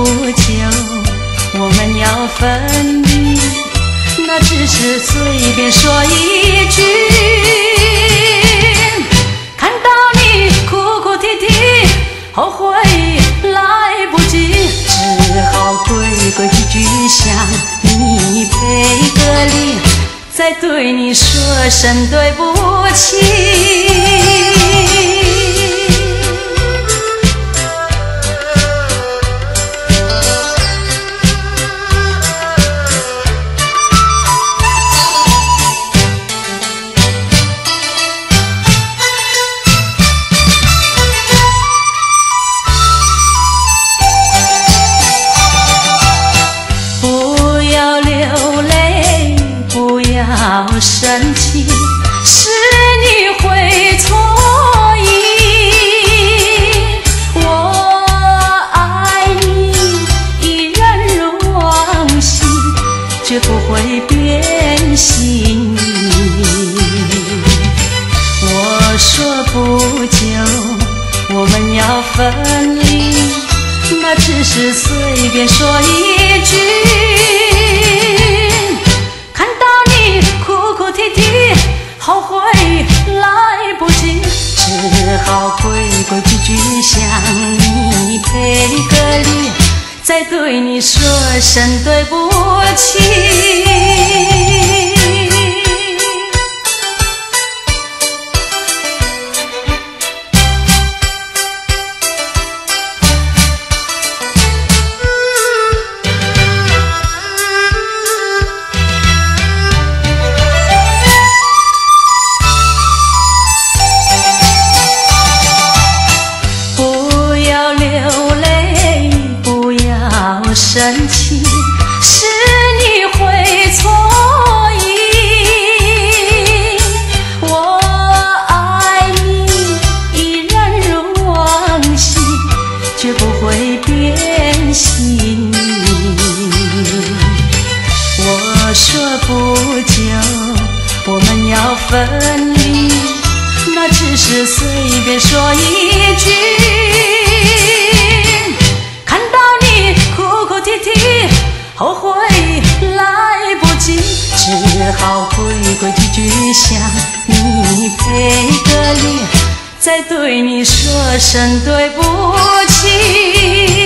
久我们要分离，那只是随便说一句。看到你哭哭啼啼，后悔来不及，只好规规矩矩向你赔个礼，再对你说声对不起。不要生气，是你会错意。我爱你，依然如往昔，绝不会变心意。我说不久我们要分离，那只是随便说一句。后悔来不及，只好规规矩矩向你赔个礼，再对你说声对不起。生气，是你会错意。我爱你，依然如往昔，绝不会变心意。我说不久我们要分离，那只是随便说一句。后悔来不及，只好规规矩矩向你赔个礼，再对你说声对不起。